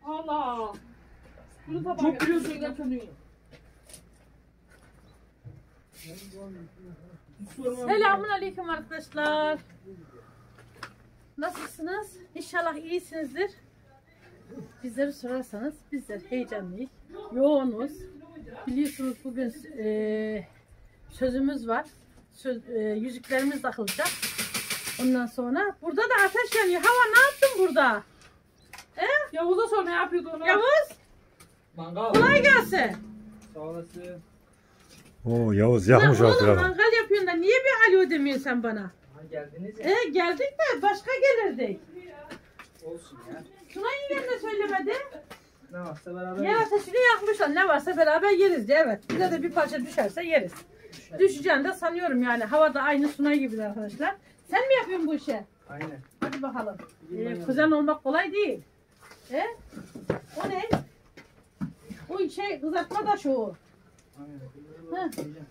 Allah. Çok biliyorsun gerçekten. Selamun aleyküm arkadaşlar. Nasılsınız? İnşallah iyisinizdir. Bizleri sorarsanız bizler heyecanlıyız, yoğunuz. Biliyorsunuz bugün sözümüz var. Yüzüklerimiz takılacak. Ondan sonra burada da ateş yanıyor. Hava ne yaptın burada? Yavuz'a sor ne yapıyordu onu? Yavuz, Mangal. kolay gelsin. Sağ olasın. Oo Yavuz yakmış Lan o oğlum tarafı. mangal yapıyorsun da niye bir alo demiyorsun sen bana? Ha, geldiniz ya. Geldik de başka gelirdik. Olsun ya. Tuna yengem de söylemedi. Ne varsa beraber Yer ateşini yakmışlar. Ne varsa beraber yeriz diye, evet. Bize de bir parça düşerse yeriz. Düşeceğini de sanıyorum yani. Havada aynı Sunay gibi arkadaşlar. Sen mi yapıyorsun bu işi? Aynen. Hadi bakalım. Kuzen olmak kolay değil. O ne? O şey kızartma da şu. Aynen.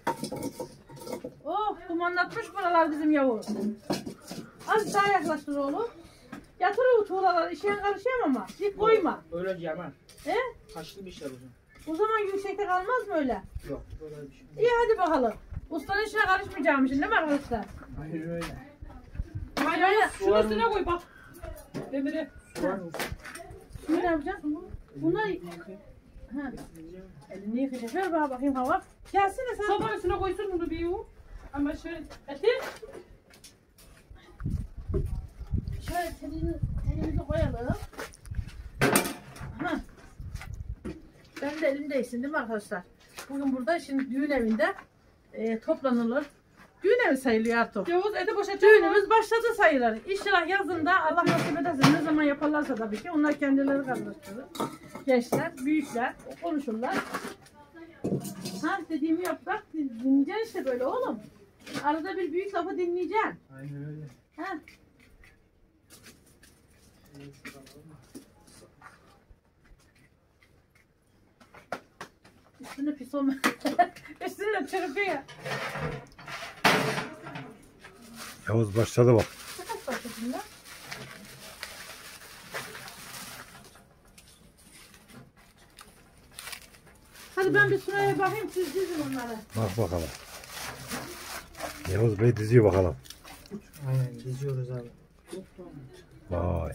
Oh, dumanlatmış buralar bizim Yavuz. Az daha yaklaştır oğlum. Yatır o tuğlaları. İşe karışayım ama. Dik koyma. Öyle yanar. He? Haşlı bir şey o zaman. O zaman yüksekte kalmaz mı öyle? Yok böyle bir şey. İyi hadi bakalım. Ustanın işine karışmayacağım şimdi değil mi arkadaşlar? Aynen öyle. Hayır, şunu üstüne koy bak. Demiri. Soğan mı? Şimdi ne yapacaksın? Bunlar... Ha. Elini yıkayacak. Ver bana bakayım hava. Gelsene sen. Sobanın üstüne koysun bunu bir yuv. Ama şöyle eti. Şöyle telimizi koyalım. Ha. Ben de elimdeysin değil mi arkadaşlar? Bugün burada şimdi düğün evinde toplanılır. Düğün evi sayılıyor artık. Yavuz eti boşaltacak. Düğünümüz başladı sayılır. İnşallah yazında Allah nasip ederse ne zaman yaparlarsa tabii ki onlar kendileri karıştırır. Gençler, büyükler konuşurlar. Ha dediğimi yap bak dinleyeceksin işte böyle oğlum. Arada bir büyük lafı dinleyeceksin. Aynen öyle. Ha. Üstüne pis olma. Üstüne çırpıyor. Yavuz başladı bak. Kaç başladın da? Hadi ben bir sıraya bakayım siz dizin onları. Bak bakalım. Yavuz Bey diziyor bakalım. Aynen diziyoruz abi. Vay.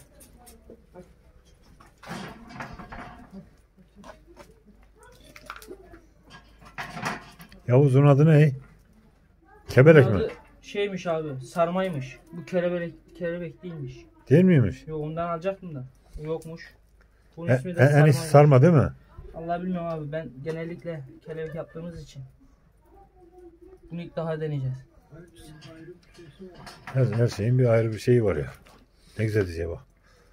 Yavuz'un adı ne? Kebelek mi? Adı şeymiş abi, sarmaymış. Bu kelebek değilmiş. Değil miymiş? Yok ondan alacaktım da. Yokmuş. Bunun En ismi de iyisi sarmaymış. sarma değil mi? Allah bilmiyorum abi, ben genellikle kelebek yaptığımız için. Bunu ilk daha deneyeceğiz. Her şeyin bir ayrı bir şeyi var ya. Ne güzel diziye bak.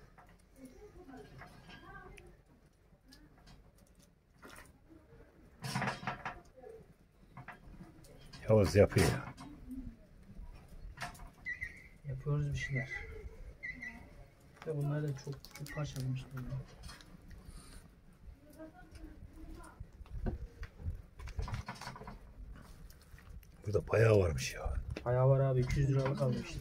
Yavuz yapıyor ya. Yapıyoruz bir şeyler. Ve bunlar da çok parçalamışlar. Burada bayağı varmış ya. Ayağı var abi, 200 liralık almıştı.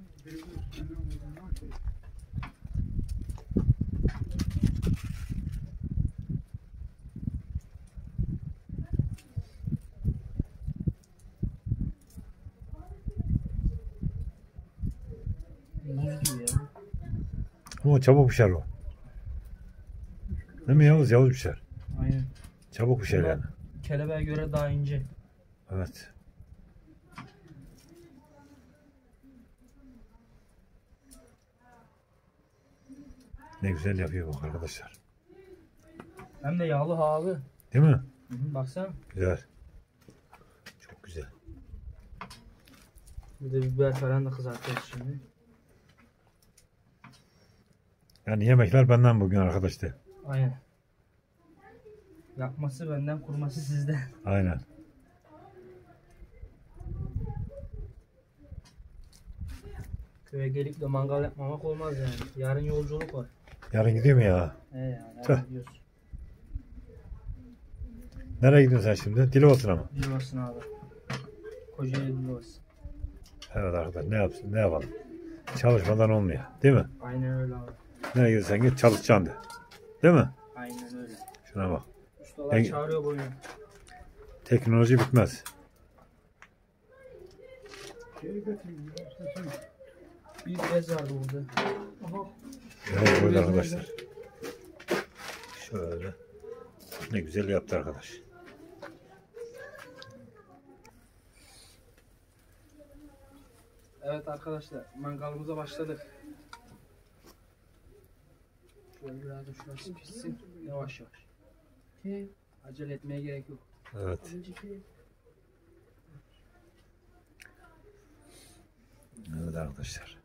Buz gibi ya. Ama çabuk pişer o. Değil mi Yavuz? Yavuz pişer. Aynen. Çabuk pişer Bunlar yani. Kelebeğe göre daha ince. Evet. Ne güzel yapıyor bak arkadaşlar. Hem de yağlı abi. Değil mi? Hı, baksana. Güzel. Çok güzel. Bir de biber falan da kızartıyoruz şimdi. Yani yemekler benden bugün arkadaşlar. Aynen. Yapması benden, kurması sizden. Aynen. Köye gelip de mangal yapmamak olmaz yani. Yarın yolculuk var. Yarın gidiyor mu ya? He yani. Tüh. Gidiyoruz. Nereye gidiyorsun sen şimdi? Dilovası'na mı? Dilovası'na abi. Kocaeli Dilovası. Evet arkadaşlar ne yapsın ne yapalım. Çalışmadan olmuyor. Değil mi? Aynen öyle abi. Nereye gidiyorsan git çalışacaksın de. Değil mi? Aynen öyle. Şuna bak. Ustalar çağırıyor boyunu. Teknoloji bitmez. Bir bez vardı burada. Evet böyle arkadaşlar. Şöyle. Ne güzel yaptı arkadaş. Evet arkadaşlar, mangalımıza başladık. Şöyle biraz da şurası pişsin. Yavaş yavaş. Acele etmeye gerek yok. Evet. Evet arkadaşlar.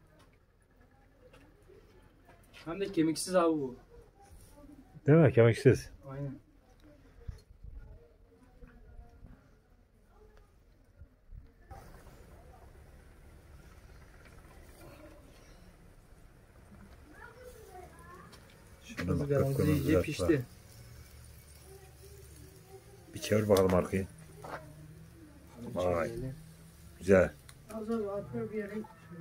Hem de kemiksiz abi bu. Değil mi? Kemiksiz. Aynen. Şuna bak. Izgaramız kıpkırmızı iyice yaptılar. pişti. Bir çevir bakalım arkayı. Vay. Şöyle. Güzel. Hazır var bir yere.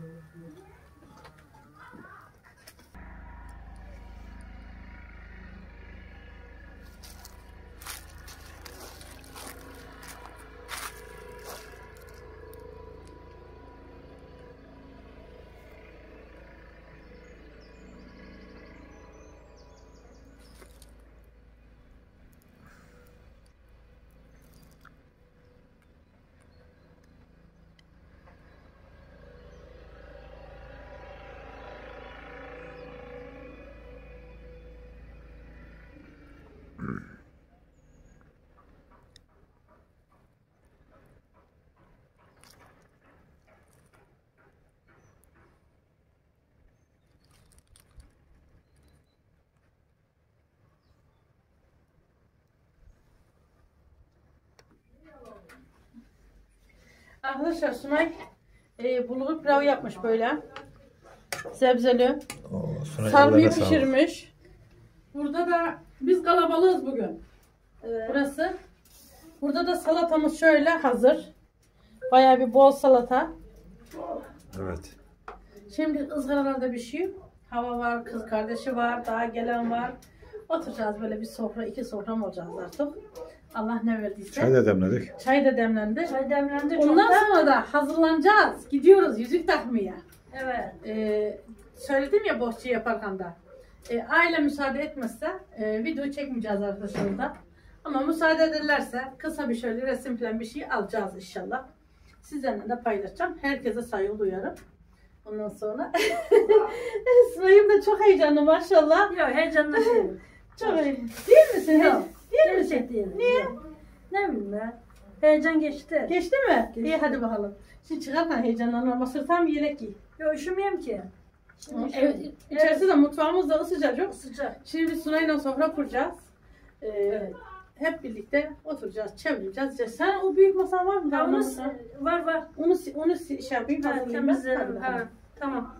Arkadaşlar Sunay bulgur pilavı yapmış böyle. Sebzeli. Oo, sonra Sarmayı ellerine sağlık. pişirmiş. Burada da biz kalabalığız bugün. Burası. Burada da salatamız şöyle hazır. Bayağı bir bol salata. Evet. Şimdi ızgaralarda bir şey. Hava var, kız kardeşi var, daha gelen var. Oturacağız böyle bir sofra, 2 sofram olacağız artık. Allah ne verdiyse. Çay da demledik. Çay da demlendi. Çay demlendi Ondan çoktan. sonra da hazırlanacağız. Gidiyoruz yüzük takmaya. Evet. Söyledim ya bohça yaparken de. Aile müsaade etmezse video çekmeyeceğiz arkadaşlar da. Ama müsaade ederlerse kısa bir şöyle resim falan bir şey alacağız inşallah. Sizlerle de paylaşacağım. Herkese saygı duyarım. Ondan sonra Sınayım da çok heyecanlı maşallah. Yok heyecanlı değilim. Çok heyecanlı. Değil misin? Yok. Değil misin? Gerçek değilim. Niye? Yok. Ne bileyim ben. Heyecan geçti. Geçti mi? Geçti. İyi hadi bakalım. Şimdi çıkarken heyecanlanma. Ama sırttan bir yelek giy. Yok üşümeyeyim ki. Şimdi Evet, içerisi de mutfağımız da ısıcacık. sıcak. Şimdi biz Sunay'la sofra kuracağız. Evet. Hep birlikte oturacağız, çevireceğiz. Sen o büyük masan var mı? Ha, Tamam. var. Onu şey yapayım. Ha, hazırlayayım ben. Hadi temizlerim. bakalım. Ha, tamam.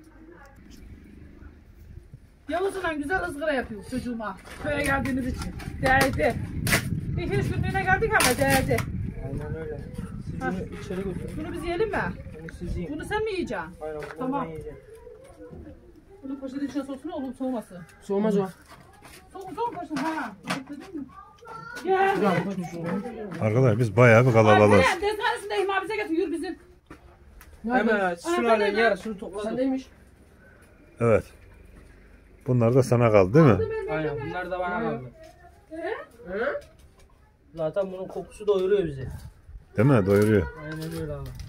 Yavuz'la güzel ızgara yapıyor çocuğuma. Köye geldiğimiz için. Değdi. Bir hiç günlüğüne geldik ama değdi. Aynen öyle. Siz bunu içeri götürün. Bunu biz yiyelim mi? Bunu siz yiyin. Bunu sen mi yiyeceksin? Aynen bunu Tamam. ben yiyeceğim. Bunu poşetin içine soksun oğlum soğuması. Soğumaz o. Soğuk poşetin ha. Dedin mi? Gel. Arkadaşlar biz bayağı bir kalabalığız. Alperen tezgahısındayım abi bize getir yürü bizim. Hemen şuraların yarısını topladım. Sendeymiş. Evet. Bunlar da sana kaldı değil mi? Aynen bunlar da bana kaldı. Zaten bunun kokusu doyuruyor bizi. Değil mi? Doyuruyor. Aynen öyle abi.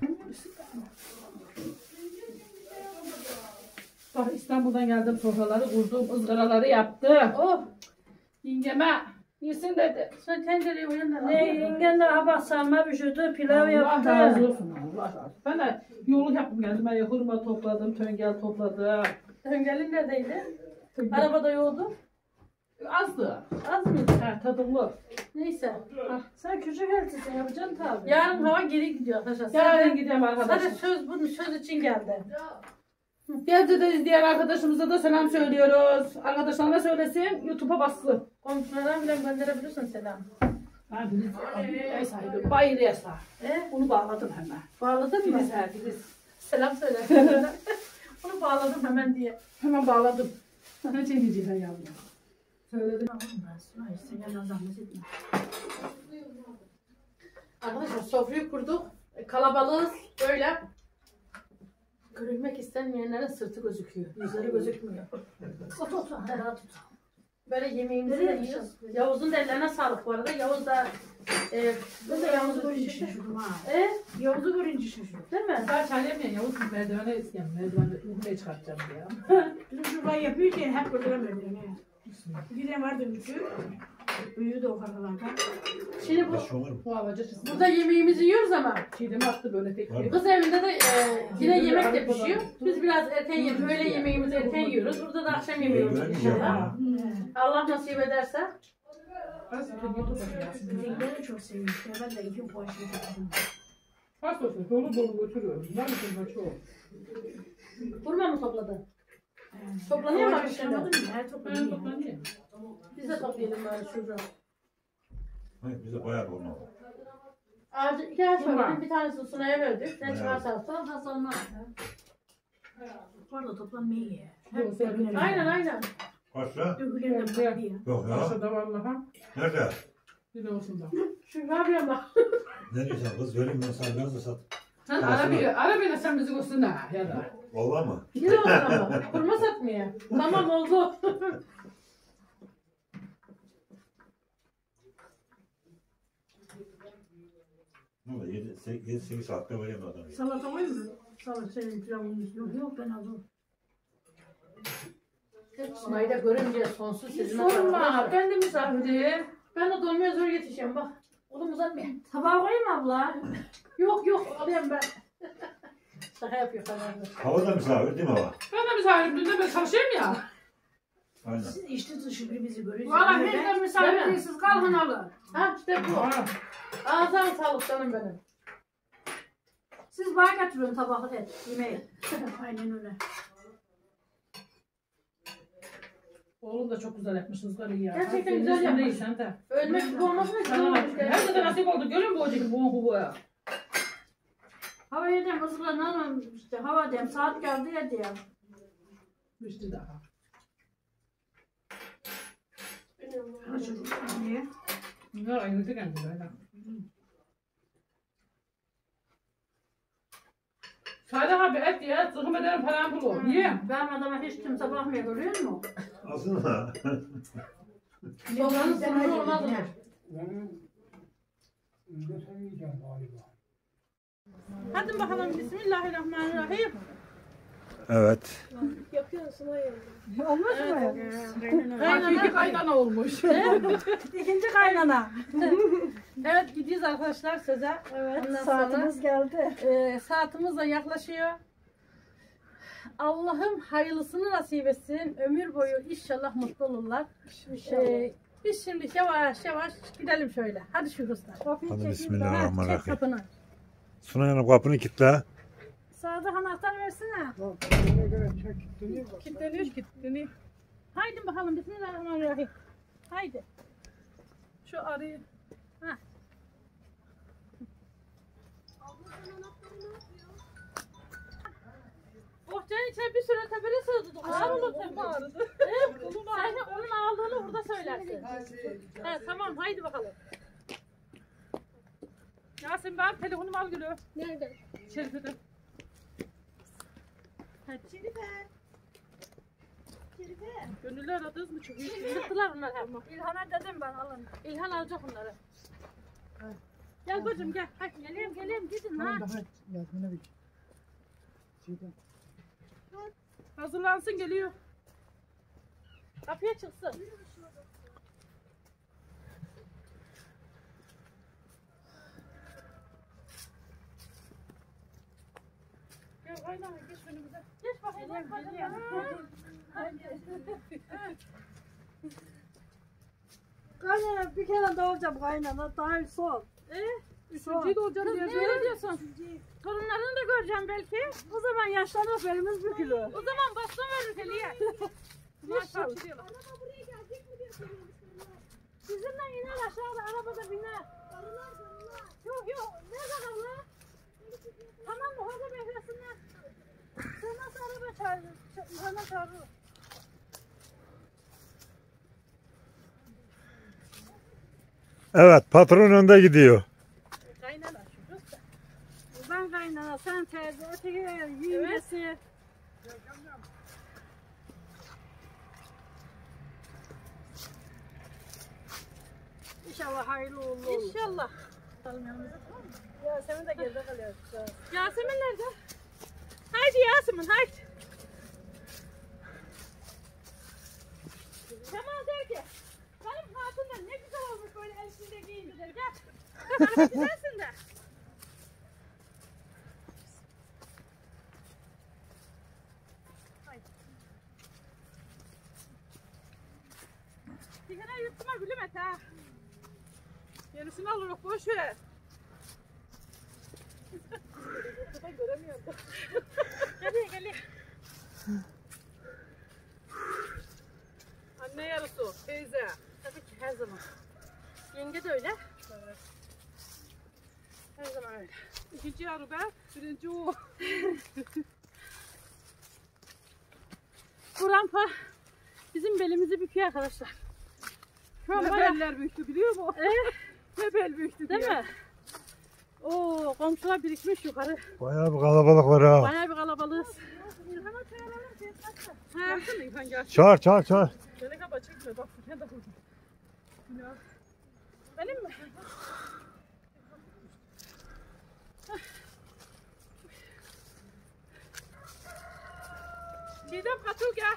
Bak İstanbul'dan geldim sofraları kurdum, ızgaraları yaptım. Oh! Yengeme yesin dedi. Sen tencereyi uyandır. Ne yengen de abak sarma pişirdi, pilav Allah yaptı. razı olsun Allah razı olsun. Ben de yolluk yaptım geldim. Ben hurma topladım, töngel topladım. Döngelin neredeydi? Arabada yoğdu. Azdı. Az mıydı? He tadımlı. Neyse. Sen küçük eltisin yapacaksın tabii. Yarın hava geri gidiyor arkadaşlar. Yarın gidelim arkadaşlar. Sadece söz için geldi. Geldi izleyen arkadaşımıza da selam söylüyoruz. Arkadaşlarına söylesin, YouTube'a bassın. Komşulara bile gönderebilirsin selam. Ben ev sahibi Bayır Yasa. Onu bağladım hemen. Bağladın mı? Filiz. Selam söyle. Onu bağladım hemen diye. Hemen bağladım. Ne diyeceğim yavrum? Söyledim. Arkadaşlar sofrayı kurduk. Kalabalığız böyle. Görülmek istenmeyenlerin sırtı gözüküyor. Yüzleri gözükmüyor. Böyle yemeğimizi de yiyoruz. Yavuz'un da ellerine sağlık bu arada. Yavuz da Ben de Yavuz'u görünce şaşırdım ha. Yavuz'u görünce şaşırdım. değil mi? Ben çay yemeyen Yavuz merdivene isteyen. Merdivende uyumaya çıkartacağım ya. Bizim şurayı yapıyor ki hep götüremiyor yani. Giden var dönüşü. Büyüğü de o kadar. Şimdi Bu havaca çıksın. burada yemeğimizi yiyoruz ama Çiğdem'i attı böyle tek tek. kız evinde de yine yemek de pişiyor. Biz biraz erken yiyoruz. Öğle yemeğimizi erken yiyoruz. Burada da akşam yemeği olacak inşallah. Allah nasip ederse. Bizimkiler de çok seviyor. Ben de 2 poğaça getirdim. Kaç olsun dolu dolu götürüyorum. Ben de çok. Kurma mı topladı? Toplanıyor mu abi şimdi? Toplamadım ya. Ben Topladım ya. toplanayım. Biz de toplayalım bari şurada. Hayır, bize bayağı olmalı. Ağacı 2 ağaç Kurma. var. Bir tanesini Sunay'a verdik. Sen çıkarsa alsan Hasan'la. Var da toplanmayı ye. Yok, sen- Aynen. Kaç lira? Dökülerim de patlı ya. Yok ya. Aşağıda vallaha. Nerede? Bir de olsun da. Şu Rabia bak. Ne diyorsun kız? Vereyim ben sana biraz da sat. Sen arabaya sen bizi görsün ha ya da. Vallahi mı? Güzel olsun ama. Kurma satmıyor. Tamam oldu. Ne oldu? 7-8 saatte vereyim adamı. Salata var mı? Salata senin pilavın üstüne. Yok ben aldım. Sunay'ı da görünce sonsuz sesine Sorma ben de misafirim. Ben de dolmaya zor yetişiyorum bak. Oğlum uzatmayayım. Tabağa koyayım abla. Yok alayım ben. Şaka yapıyor falan. Havada misafir değil mi hava? Ben de misafirim. Dün de ben çalışayım ya. Aynen. Siz işte dışı bir bizi görüyorsunuz. Valla Ben- bizden misafir Değil mi? değilsiz. Kalkın alın. Ha işte bu. Ha. Ağzına sağlık canım benim. Siz bana götürün tabakı et. Yemeği. Aynen öyle. Oğlum da çok güzel yapmış ızgarı ya. Gerçekten Senin güzel üstünde yapmış. yiyeceksin de. Ölmek gibi olmasına Sana çok bak. olmuş Her zaman gerçekten. nasip oldu. Görün bu ocak bu ya. Hava yedem hazırlanalım işte. Hava dem saat geldi ya diye. Düştü daha. Niye? Bunlar ayrıldı kendilerine. Sadece abi et ya. Sıkım ederim falan bul. Niye? Benim adama hiç kimse bakmıyor görüyor musun? Aslında. Sofranın sınırı olmaz mı? Hadi bakalım Bismillahirrahmanirrahim. Evet. Olmuş mu? Hakiki kaynana olmuş. İkinci kaynana. Evet gidiyoruz arkadaşlar söze. Evet saatimiz geldi. Saatimiz de yaklaşıyor. Allah'ım hayırlısını nasip etsin. Ömür boyu inşallah mutlu olurlar. Biz şimdi yavaş yavaş gidelim şöyle. Hadi şu kızlar. Hadi bismillahirrahmanirrahim. Çek kapını. Sunay Hanım kapını kilitle. Sağda anahtar versene. Kilitleniyor. Haydi bakalım bismillahirrahmanirrahim. Haydi. Şu arıyı. Ha. Bohçanın içine bir sürü tepeli sığdırdık. Ağır olur tepe ağrıdı. Sen onun ağırlığını burada söylersin. He, tamam haydi bakalım. Yasin ben telefonumu al gülü. Nerede? Şerife'de. Gönüllü aradınız mı? Çok iyi. Sıktılar bunlar hep. İlhan'a dedim ben alın. İlhan alacak onları. Gel bacım gel. Hadi geliyorum gidin ha. Hazırlansın geliyor. Kapıya çıksın. Gel kaynana geç önümüze. Geç bakayım. Kaynana bir kere doğuracağım kaynana. Daha son. Üçüncüyü de olacağım diye. Kız ne diyorsun? Torunlarını da göreceğim belki. O zaman yaşlanıp elimiz bükülür. O zaman baston verir Heliye. Maşallah. Sizinle iner aşağıda arabada biner. Yok nerede kalır? Tamam mı? Orada beklesinler. Sen nasıl araba çağırıyorsun? İlhan'a çağırıyor. Evet, patron önde gidiyor. Kaynana şu kız da. Ben kaynana, sen terzi, öteki yiyesi. İnşallah hayırlı uğurlu olur. İnşallah. Yasemin de geride kalıyor. Yasemin nerede? Haydi Yasemin haydi. Kemal der ki, benim hatunlar ne güzel olmuş böyle elbisinde giyindiler. Gel. Hadi gidersin de. Sigara yutma gülüm et ha. Yenisini alırız boş ver. Göremiyorum. Geliyor geliyor. Anne yarısı, teyze. Tabii ki her zaman. Yenge de öyle. Evet. Her zaman öyle. İkinci yarı ben, birinci o. Bu rampa bizim belimizi büküyor arkadaşlar. Şu an Ne bayağı... beller büyüktü biliyor musun? Ne bel büyüktü Değil diye. mi? Oo, komşular birikmiş yukarı. Bayağı bir kalabalık var ha. Bayağı bir kalabalığız. Ha. Gelsene İlhan gel. Çağır çağır çağır. Beni kapa çekme bak Furkan da burada. Benim mi? Çiğdem katıl gel.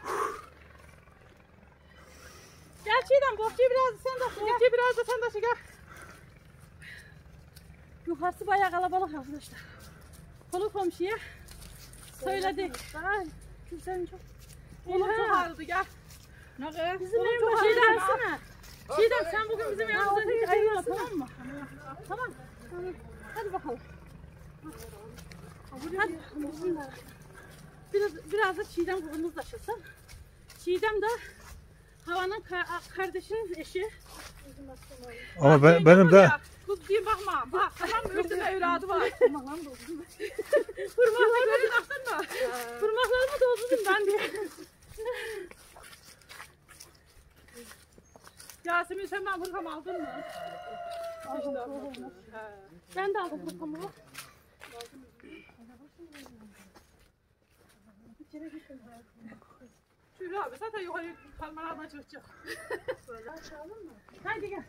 Gel Çiğdem, bohçayı biraz da sen de gel. Bohçayı biraz da sen de gel. Yukarısı bayağı kalabalık arkadaşlar. Kolu komşuya söyledik. Kimsenin çok... Oğlum çok ağrıdı gel. Bizim evin başına gelsene. Çiğdem sen bugün bizim yanımızda hiç ayrılma, tamam mı? Tamam. Hadi bakalım. Hadi. Biraz da Çiğdem kızımız taşısın. Çiğdem de Havan'ın kardeşinin eşi. Ama benim de Kız diyeyim bakma. Bak tamam mı? Üstünde evladı var. Parmaklarımı doldurdum ben diye. Yasemin sen ben hırkam aldın mı? Ben de aldım hırkamı. Şöyle abi zaten yukarı parmalardan çıkacak. Böyle açalım mı? Haydi gel.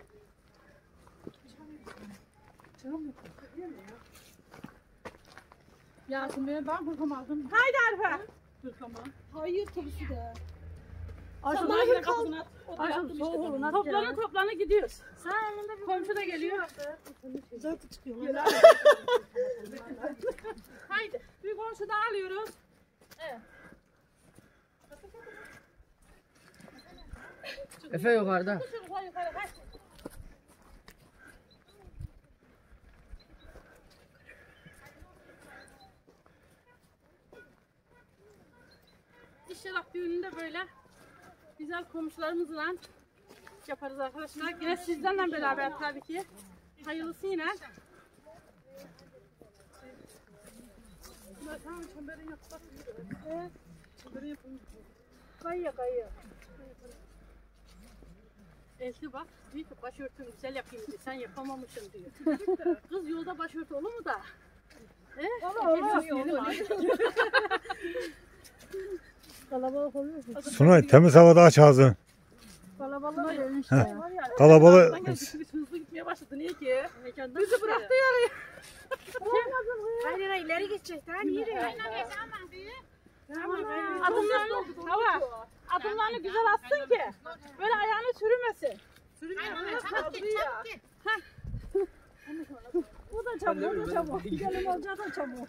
Yasemin ben hırkam aldım. Haydi Arfa. Hırkamı. Hayır tabii de. Aşağıdan yine kapısını at. Aşkım soğuk olun. Toplanı gidiyoruz. Sen elinde bir Komşu da geliyor. zaten çıkıyor. Haydi. Bir komşu daha alıyoruz. Efe yukarıda. Yukarı yukarı. Hadi. İnşallah düğününde böyle güzel komşularımızla yaparız arkadaşlar. Yine sizlerle beraber tabii ki. Hayırlısı yine. Tamam çemberin yapsak. Evet. Çemberin yapalım. Kayıyor kayıyor. Elti bak diyor ki başörtünü güzel yapayım diyor. Sen yapamamışsın diyor. Kız yolda başörtü olur mu da? Olur. Kalabalık oluyor. Sunay temiz havada aç ağzını. Kalabalık dönüş Heh. ya. Kalabalık. Hızlı gitmeye başladı. Niye ki? Mekandan Bizi bıraktı yani. Hayır ileri geçecek. Daha yürü. adımlarını hava. Adımlarını güzel atsın ki böyle ayağını sürmesin. Sürünüyor. Kaldı ya. Bu da çabuk, o da çabuk. Gelin olacağı da çabuk.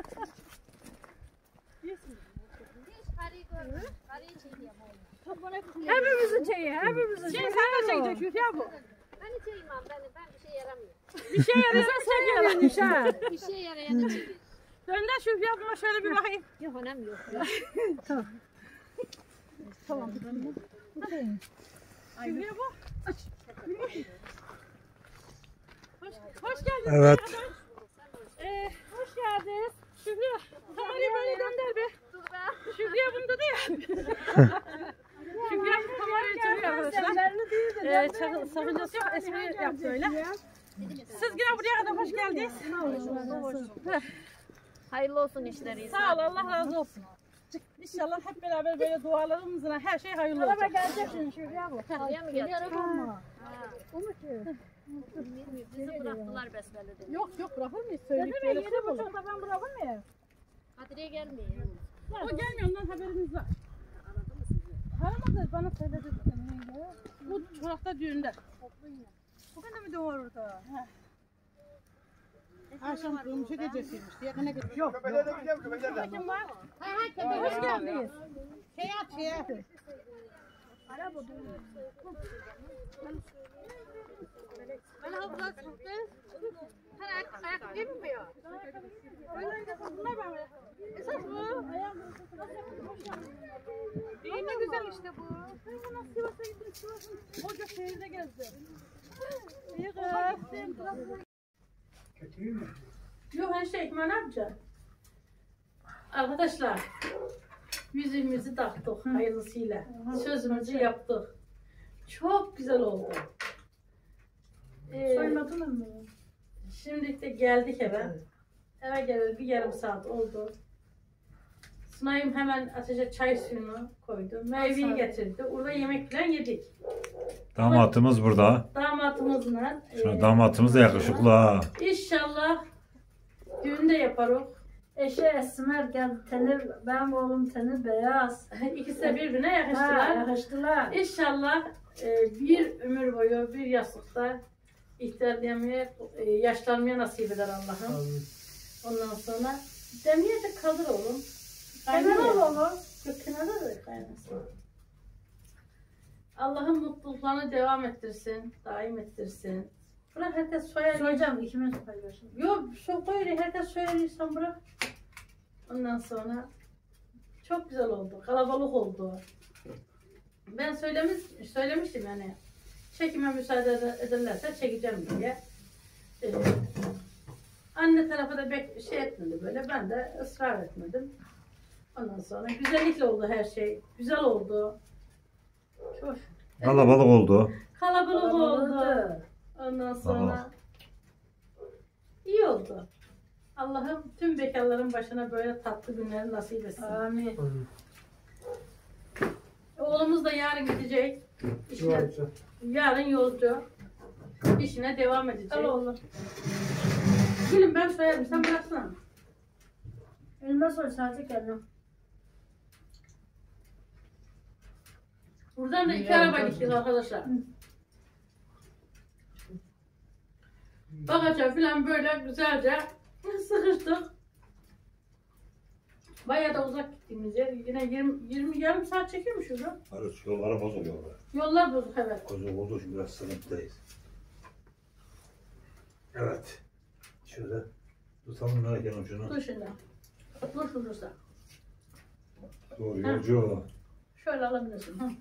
Hepimizin şeyi, hepimizin şeyi. Sen de çekecek Şükrü bu. Ben hiç yemem. Ben bir şey yaramıyor. Bir şey yarasa sen yaraymış ha. Bir şey yarayan için. Dönder Şükrü ablama şöyle bir bakayım. Yok önemli yok. Tamam. Şükrü bu. Hoş geldiniz. Evet. Hoş geldiniz. Şükrü. Kamerayı böyle dönder be. Şükrü'ye bunu da değil. Şükrü kamerayı çeviriyor arkadaşlar. Zemlerini değil de sakıncası yok. Espri yaptı öyle. Siz yine buraya kadar hoş geldiniz. Hayırlı olsun işleri. Sağ ol, Allah razı olsun. İnşallah hep beraber böyle dualarımızla her şey hayırlı olacak. gelecek şimdi şuraya bak. Oraya mı gelecek? Ama. Umut Bizi bıraktılar besbelede. Yok bırakır mıyız? Dedim Söyleyip ya böyle 7.30'da ben bırakır mıyım? Kadriye gelmiyor. O gelmiyor, ondan haberimiz var. Aradı mı sizi? Aramadı, bana söyledi. Bu çorakta düğünde. Bugün de mi düğün var orada? Akşam kırmızı gecesiymiş. Yakına gidip. Yok. Burada kim var? Hoş geldiniz. Şey at. Bana hafıza çıktı. Her ayak değil mi ya? Esas bu. İyi ne güzel işte bu. Hoca şehirde gezdi. Yok her şey ne yapacağım? Arkadaşlar yüzümüzü taktık hayırlısıyla. Sözümüzü yaptık. Çok güzel oldu. Saymadın mı? Şimdi de geldik eve. Eve geleli bir yarım saat oldu. Sunay'ım hemen ateşe çay suyunu koydu. Meyveyi getirdi. Orada yemek falan yedik. Damatımız burada. Damatımızla. Damatımız da yakışıklı ha. İnşallah düğünde yaparız. Eşi esmer geldi teni, benim oğlum teni beyaz. İkisi de birbirine Ha, yakıştılar. yakıştılar. İnşallah bir ömür boyu bir yastıkta ihtiyarlamaya, yaşlanmaya nasip eder Allah'ım. Ondan sonra demeye de kalır oğlum. Kenara olur. Yok kenara da kaynasın. Allah'ın mutluluklarını devam ettirsin, daim ettirsin. Bırak herkes soyar. Hocam ikimiz paylaşalım. Yok soyar, herkes soyar insan bırak. Ondan sonra çok güzel oldu, kalabalık oldu. Ben söylemiştim yani çekime müsaade ederlerse çekeceğim diye. Anne tarafı da şey etmedi böyle, ben de ısrar etmedim. Ondan sonra güzellikle oldu her şey, güzel oldu. Çok Kalabalık oldu. kalabalık oldu. Ondan sonra iyi oldu. Allah'ım tüm bekarların başına böyle tatlı günleri nasip etsin. Amin. Oğlumuz da yarın gidecek. Yarın yolcu. İşine devam edecek. Al oğlum. Gülüm ben soyarım, sen bıraksana. Elime soy sadece kendim. Buradan da 2 araba gittik arkadaşlar. Bagaja falan böyle güzelce sıkıştık. Bayağı da uzak gittiğimiz yer. Yine 20 yarım saat çekiyormuş şurada. Arası yollara bozuluyorlar. Yollar bozuk evet. Bozuk olduğu için biraz sıkıntıdayız. Evet. Şöyle tutalım merak edelim şunu. Dur şimdi. Dur şurada. Doğru yolcu. Şöyle alabilirsin. Hı.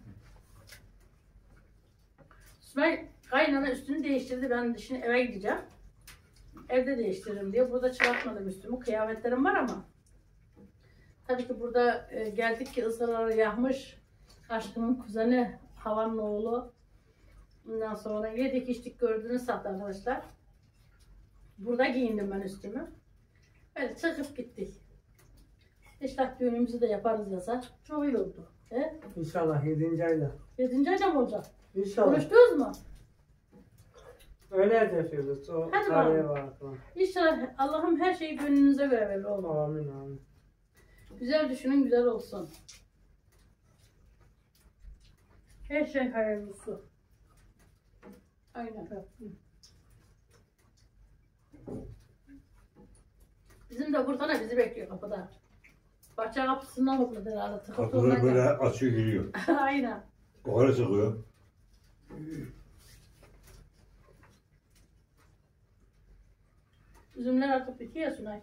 Sümey kaynana üstünü değiştirdi. Ben şimdi eve gideceğim. Evde değiştiririm diye. Burada çıkartmadım üstümü. Kıyafetlerim var ama. Tabii ki burada geldik ki ızgaraları yakmış. Aşkımın kuzeni, havanın oğlu. Ondan sonra yedik içtik gördüğünüz sattı arkadaşlar. Burada giyindim ben üstümü. Böyle çıkıp gittik. İnşallah düğünümüzü de yaparız yazar. Çok iyi oldu. He? İnşallah 7. ayda. 7. ayda mı olacak? İnşallah. Konuştunuz mu? Öyle hedefliyoruz. O Hadi tarihe bakalım. var. İnşallah Allah'ım her şeyi gönlünüze göre verir oğlum. Amin amin. Güzel düşünün, güzel olsun. Her şey hayırlısı. Aynen. Bizim de burada ne bizi bekliyor kapıda. Bahçe kapısından okudu herhalde. Tıkıp Kapıları böyle açıyor giriyor. Aynen. Yukarı çıkıyor. Üzümler artık bitiyor Sunay.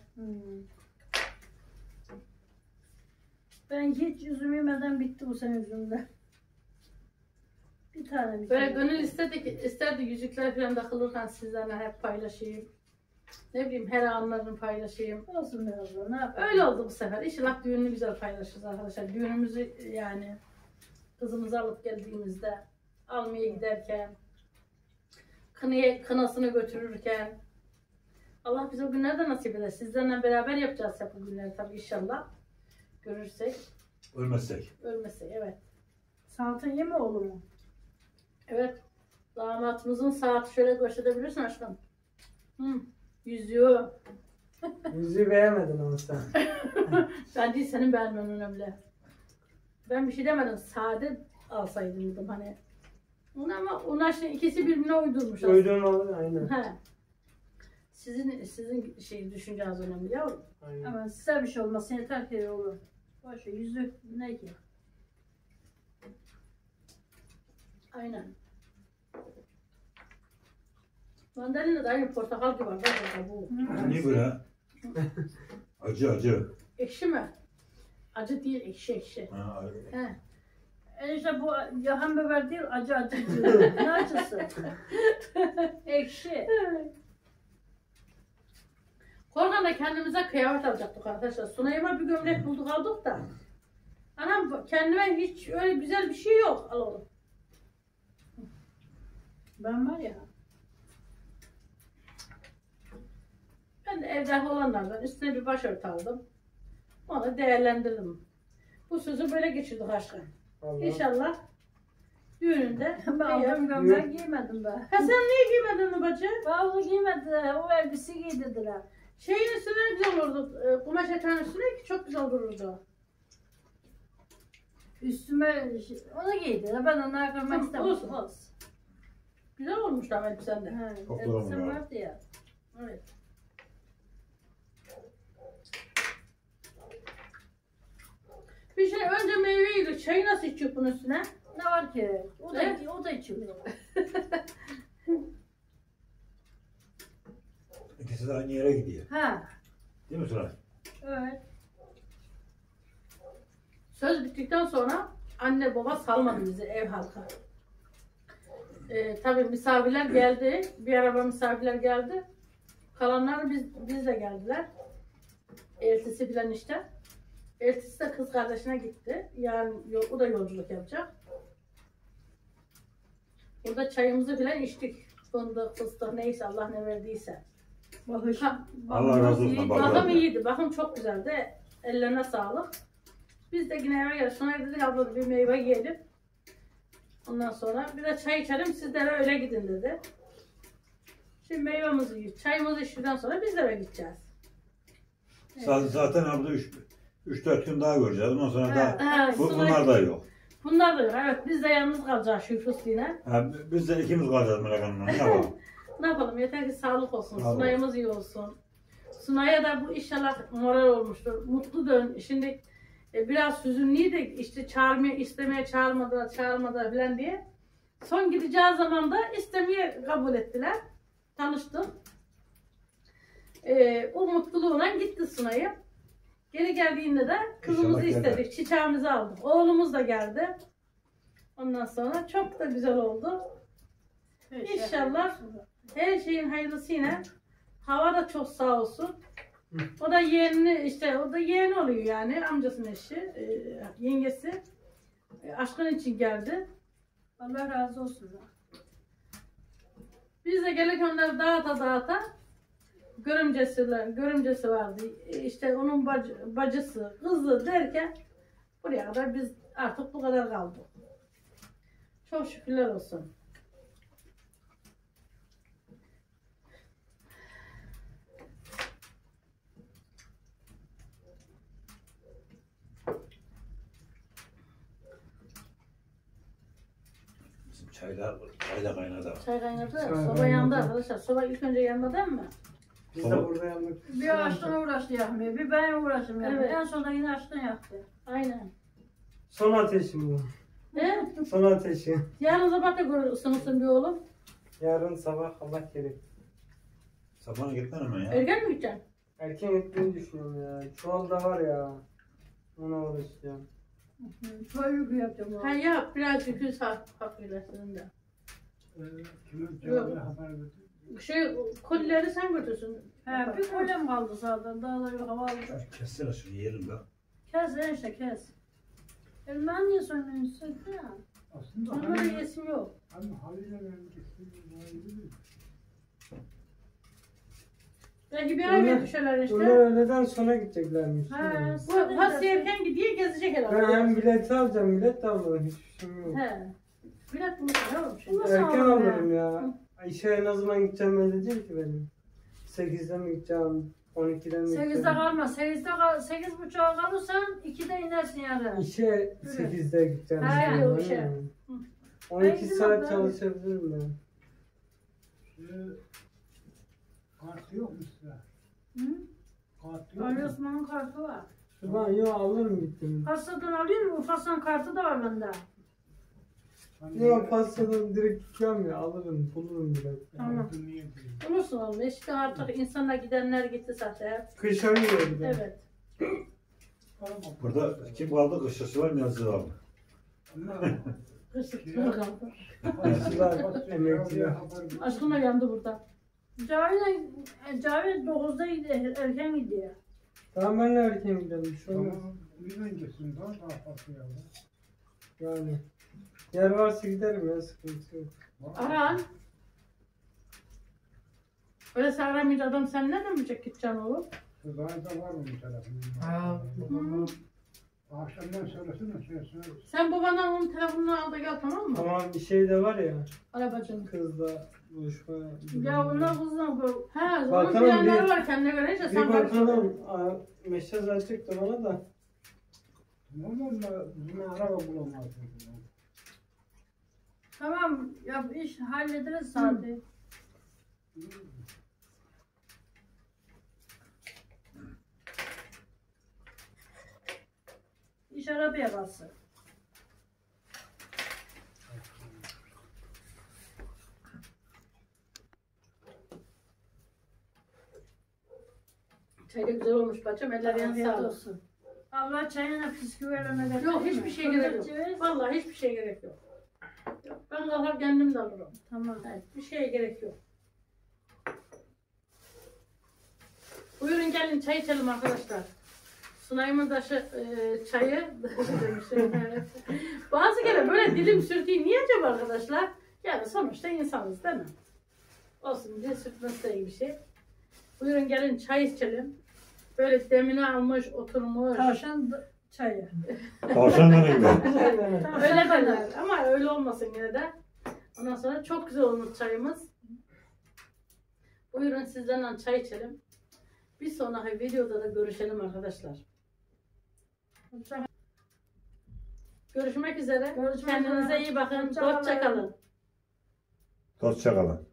Ben hiç üzüm yemeden bitti bu sene üzümde. Bir tane Böyle gönül isterdi yüzükler falan takılırken sizlerle hep paylaşayım. Ne bileyim her anlarını paylaşayım. Olsun biraz da ne yapalım. Öyle oldu bu sefer. İnşallah düğünü güzel paylaşırız arkadaşlar. Düğünümüzü yani kızımızı alıp geldiğimizde almaya giderken, kınasını götürürken. Allah bize o günler de nasip eder. Sizlerle beraber yapacağız hep bu günleri tabii inşallah. Görürsek, Ölmezsek. ölmesek evet. Saltın yeme oğlum mu? Evet. Damatımızın saati şöyle gösterebilirsin aşkım. Yüzüğü. Yüzüğü beğenmedin ama sen. Ben değil senin beğenmen önemli. Ben bir şey demedim. Sade alsaydım dedim hani. Onu ama onlar şimdi ikisi birbirine uydurmuş aslında. Uydurma olur aynen. He. Sizin şey düşünceniz önemli yavrum. Aynen. Ama size bir şey olmasın yeter ki olur. Boş ver, yüzük ne ki? Aynen. Mandalina da aynı portakal gibi var. Bak bu. Niye böyle? Acı. Ekşi mi? Acı değil, ekşi. Ha, He. İşte bu yahan biber değil, acı diyor. Ne acısı? Ekşi. Korkan'da kendimize kıyafet alacaktık arkadaşlar. Sunay'ıma bir gömlek bulduk aldık da. Anam kendime hiç öyle güzel bir şey yok. Al oğlum. Ben var ya. Ben de evde olanlardan üstüne bir başörtü aldım. Onu değerlendirdim. Bu sözü böyle geçirdik aşkım. Allah. İnşallah düğününde. Ben aldığım gömlek giymedim ben. Ha sen niye giymedin mi bacı? Ben onu giymedim. O elbise giydirdiler. Şeyin üstüne güzel olurdu. Kumaş eteğin üstüne ki çok güzel dururdu. Üstüme onu giydiler. Ben onu görmek Tamam, istemedim. olsun. Güzel olmuş da elbisen de. He, Çok elbisem güzel olmuş. vardı ya. Evet. Bir şey önce meyve yedik. Çayı nasıl içiyor bunun üstüne? Ne var ki? O da, Ne? o da içiyor. İkisi de aynı yere gidiyor. Ha, Değil mi Suray? evet. Söz bittikten sonra anne baba salmadı bizi ev halkı. Tabii misafirler geldi. Bir araba misafirler geldi. Kalanlar bizle geldiler. Eltisi filan işte. Eltisi de kız kardeşine gitti. Yarın o da yolculuk yapacak. Burada çayımızı filan içtik. Fındık, fıstık neyse Allah ne verdiyse. Bakış. Allah razı olsun. iyi. Bak- Bakım iyiydi. Bakım çok güzeldi. Ellerine sağlık. Biz de yine eve geldik. Sonra dedik abla bir meyve yiyelim. Ondan sonra bir de çay içelim. Siz de eve öyle gidin dedi. Şimdi meyvemizi yiyip çayımızı içtikten sonra biz de eve gideceğiz. Zaten abla 3-4 gün daha göreceğiz. Ondan sonra da Ha, bunlar da yok. Bunlar da yok. Evet biz de yalnız kalacağız Şükrü yine. Ha, biz de ikimiz kalacağız Melek Hanım'la. Ne yapalım? Ne yapalım? Yeter ki sağlık olsun. Sağ olun. Sunay'ımız iyi olsun. Sunay'a da bu inşallah moral olmuştur. Mutlu dön. Şimdi biraz hüzünlüydü. İşte istemeye çağırmadılar falan diye. Son gideceği zaman da istemeye kabul ettiler. Tanıştım. O mutluluğuna gitti Sunay'ı. Geri geldiğinde de kızımızı İnşallah gelir. istedik. Çiçeğimizi aldık. Oğlumuz da geldi. Ondan sonra çok da güzel oldu. İnşallah her şeyin hayırlısıyla. Hava da çok sağ olsun. O da yeğeni oluyor yani amcasının eşi, yengesi. Aşkın için geldi. Allah razı olsun. Biz de gelirken onları dağıta görümcesi vardı. İşte onun bacısı, kızı derken buraya kadar biz artık bu kadar kaldık. Çok şükürler olsun. Bizim çay da kaynadı. Çay kaynadı. Çay Soba kaynadı. yandı arkadaşlar. Soba ilk önce yanmadı mı? Biz de burada yandık. Bir açtın uğraştı yakmaya, bir ben uğraştım yakmaya. Evet. En sonunda yine açtın yaktı. Aynen. Son ateşim bu. Ne? Son ateşi. Yarın sabah da ısınırsın bir oğlum. Yarın sabah Allah gerek. Sabahına gitmem ama ya. Erken mi gideceksin? Erken gitmeyi düşünüyorum ya. Çuval da var ya. Ona uğraşacağım. Çok yükü yapacağım. Ha yap birazcık yüz hakkıyla senin de. Kolileri sen götürsün. He, bir kolem kaldı zaten. Daha da yok, hava alacak. Kessene şunu yiyelim de. Kes işte kes. Ben niye söylüyorsun ya? Onlara yesim yok. Belki bir ay bir düşerler Onlar işte. öğleden sonra gideceklermiş. He, bu pas yerken gidiyor gezecek herhalde. Ben hem bileti alacağım, bilet de almadım. Hiçbir şeyim yok. He. Bilet bulursun ne olmuş? Nasıl Erken aldın ya? alırım ya. İşe ne zaman gideceğim belli değil ki benim. 8'de mi gideceğim, 12'de mi 8'de gideceğim? kalma. 8.30'a kalırsan 2'de inersin yani. İşe 8'de gideceğim. Ha, şimdi, o değil işe. mi? Hı. 12 Ben saat gidiyorum çalışabilirim ben. Kartı yok mu size? Hı? Kartı yok Ali mu? Osman'ın kartı var. Ben yok alırım gittim. Pastadan alıyor mu? Ufaksan kartı da var bende. Hani Yok pastadan direkt gideceğim ya alırım bulurum direkt. Tamam. kartı niye diyor? Bulursun oğlum. İşte artık insanlar gidenler gitti zaten. Kış arıyor bir de. Evet. Burada kim kaldı? Kışlası var, Niyazi abi. Kısık kaldı. Kışçılar, emekliler. Aşkım da yandı burada. Cavit 9'da gidiyor. Erken gidiyor. Tamam ben de erken gidelim. Şu an Tamam. Bir öncesinde daha fazla yavrum. yani. Yer varsa giderim ya sıkıntı yok. Aran. Öyle sen aramayınca adam sen nereden bilecek gideceksin oğlum? Sızayda var onun telefonunda. Ha. Akşamdan söylesene söylesene. Sen babandan onun telefonunu al da gel tamam mı? Tamam bir şey de var ya. Arabacının. Kızla buluşma. Ya bunlar kızla bu. He, onun Bakalım planları bir- var kendine göre. İşte Bir sen karışma. bakalım. Mesaj açıktı bana da. Tamam ama bizim araba bulamaz. Tamam, yap iş hallederiz saati. İş arabaya bassın. Çay da güzel olmuş bacım. Ellerine sağlık. olsun. Allah çayına püsküverleme. Yok hiçbir şey gerek yok. Vallahi hiçbir şey gerek yok. Ben kalkar kendim de alırım. Tamam. Evet, bir şeye gerek yok. Buyurun gelin çay içelim arkadaşlar. Sunay'ımın taşı çayı demişim. Evet. Bazı kere böyle dilim sürtüyor. Niye acaba arkadaşlar? Yani sonuçta insanız değil mi? Olsun dil sürtmesi de iyi bir şey. Buyurun gelin çay içelim. Böyle demini almış oturmuş. Tavşan çayı. Tavşan nereyim ben? Öyle derler ama öyle olmasın yine de. Ondan sonra çok güzel olmuş çayımız. Buyurun sizlerle çay içelim. Bir sonraki videoda da görüşelim arkadaşlar. Görüşmek üzere. Görüşmek Kendinize üzere. iyi bakın. Hoşça kalın. Hoşça kalın. Hoşça kalın.